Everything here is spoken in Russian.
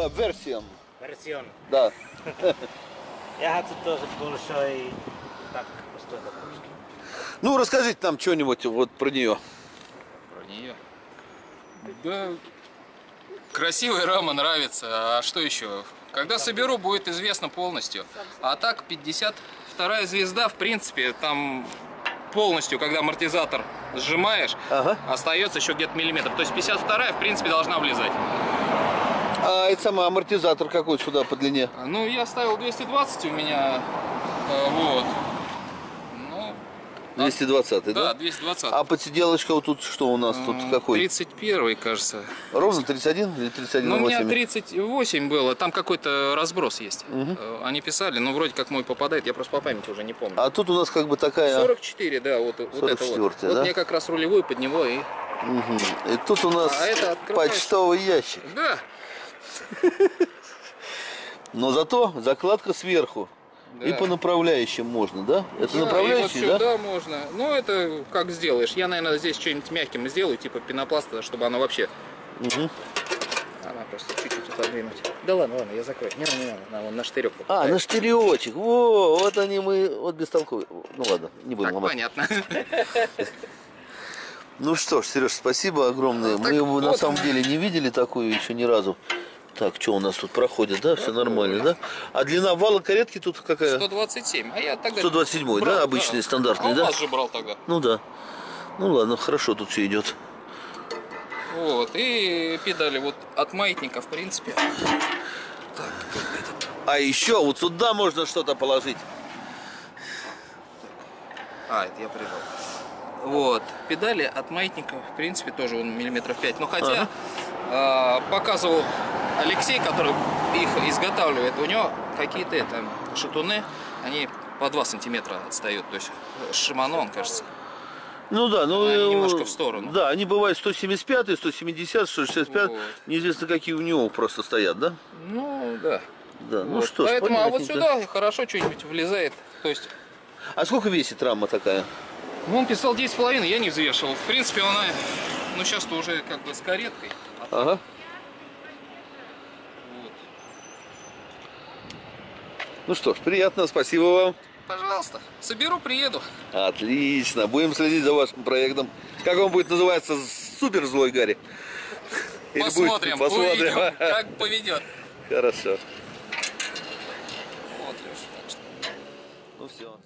версион. Версион. Да. Я тут тоже большой, так, пустой докружки. Ну, расскажите нам что-нибудь вот про нее. Про нее. Да, красивая рама, нравится. А что еще? Когда соберу, будет известно полностью. А так, 52-я звезда, в принципе, там полностью, когда амортизатор сжимаешь, остается еще где-то миллиметр. То есть 52-я, в принципе, должна влезать. А это самый амортизатор какой сюда по длине? Ну, я ставил 220 у меня, вот. 220, да? Да, 220. А подсиделочка вот тут что у нас? Тут какой? 31, кажется. Ровно 31 или 31 Ну, у меня 38 было, там какой-то разброс есть. Они писали, но вроде как мой попадает, я просто по памяти уже не помню. А тут у нас как бы такая... 44, да, вот это вот. Да? Вот мне как раз рулевой под него и... И тут у нас почтовый ящик. Да. Но зато закладка сверху. Да. И по направляющим можно, да? Это да, направляющие, и вот да? Да, можно. Ну, это как сделаешь. Я, наверное, здесь что-нибудь мягким сделаю, типа пенопласта, чтобы она вообще... Она просто чуть-чуть отодвинуть. Да ладно, ладно, я закрою. Не надо, вон на штырек. А, на штыречек. Во, вот они мы, вот бестолковые. Ну ладно, не будем ломать. Понятно. Ну что ж, Сереж, спасибо огромное. Мы его на самом деле не видели такую еще ни разу. Так, что у нас тут проходит, да? Все нормально, да? А длина вала каретки тут какая? 127. А я тогда 127, да? Обычный, стандартный, да? А у вас же брал тогда. Ну да. Ну ладно, хорошо тут все идет. Вот, и педали вот от маятника, в принципе. Так, а еще вот сюда можно что-то положить. А, это я прижал. Вот, педали от маятника, в принципе, тоже он миллиметров 5. Но хотя показывал Алексей, который их изготавливает, у него какие-то шатуны, они по 2 сантиметра отстают. То есть Шимано, он кажется. Ну да, ну они немножко в сторону. Да, они бывают 175, 170, 165. Вот. Неизвестно, какие у него просто стоят, да? Ну да. Да, вот. Ну что ж, поэтому, а вот сюда хорошо что-нибудь влезает. То есть... А сколько весит рама такая? Ну, он писал 10,5, я не взвешивал. В принципе, она, ну, сейчас-то уже как бы с кареткой. Ага. Вот. Ну что ж, приятно, спасибо вам. Пожалуйста, соберу, приеду. Отлично, будем следить за вашим проектом. Как он будет называться? Супер злой Гарри? Посмотрим, увидим, как поведет. Хорошо. Вот, Леша, так что... Ну все.